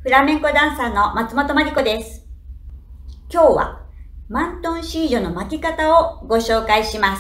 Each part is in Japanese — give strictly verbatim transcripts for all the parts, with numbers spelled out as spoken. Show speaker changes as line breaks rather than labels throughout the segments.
フラメンコダンサーの松本真理子です。今日はマントンシージョの巻き方をご紹介します。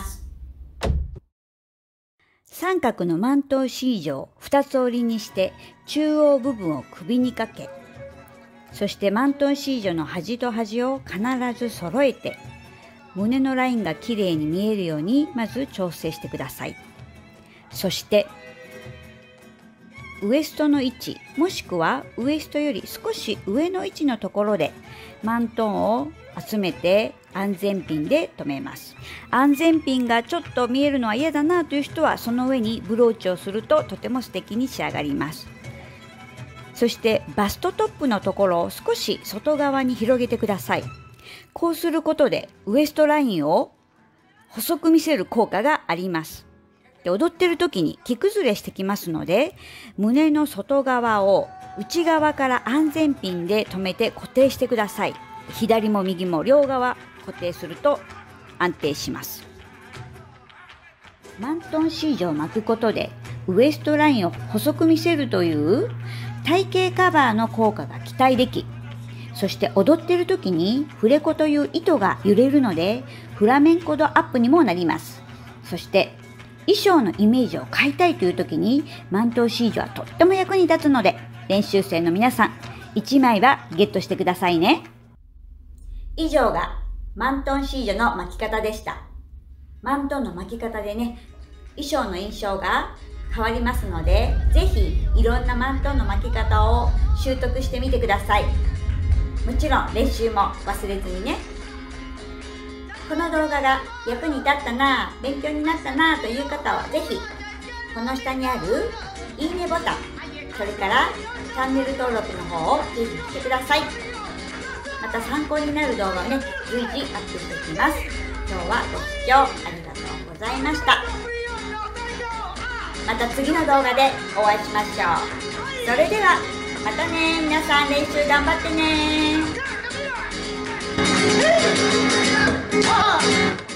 三角のマントンシージョを二つ折りにして中央部分を首にかけ、そしてマントンシージョの端と端を必ず揃えて、胸のラインがきれいに見えるようにまず調整してください。そしてウエストの位置、もしくはウエストより少し上の位置のところでマントンを集めて安全ピンで留めます。安全ピンがちょっと見えるのは嫌だなという人はその上にブローチをするととても素敵に仕上がります。そしてバストトップのところを少し外側に広げてください。こうすることでウエストラインを細く見せる効果があります。で、踊ってる時に着崩れしてきますので、胸の外側を内側から安全ピンで留めて固定してください。左も右も両側固定すると安定します。マントンシージョを巻くことでウエストラインを細く見せるという体型カバーの効果が期待でき、そして踊っている時にフレコという糸が揺れるのでフラメンコ度アップにもなります。そして衣装のイメージを変えたいという時にマントンシージョはとっても役に立つので、練習生の皆さんいちまいはゲットしてくださいね。以上がマントンシージョの巻き方でした。マントンの巻き方でね、衣装の印象が変わりますので、ぜひいろんなマントンの巻き方を習得してみてください。もちろん練習も忘れずにね。この動画が役に立ったな、勉強になったなという方はぜひこの下にあるいいねボタン、それからチャンネル登録の方をぜひしてください。また参考になる動画をね、随時アップしていきます。今日はご視聴ありがとうございました。また次の動画でお会いしましょう。それではまたね。皆さん練習頑張ってね。